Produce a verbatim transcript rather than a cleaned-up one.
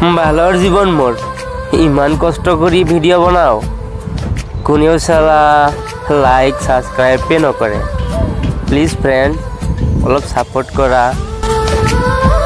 ভালৰ জীৱন মোৰ ইমান কষ্ট কৰি ভিডিঅ' বনাও কোনেও চালা লাইক সাবস্ক্রাইব নকৰে প্লিজ ফ্ৰেণ্ড অলপ সাপোর্ট কৰা।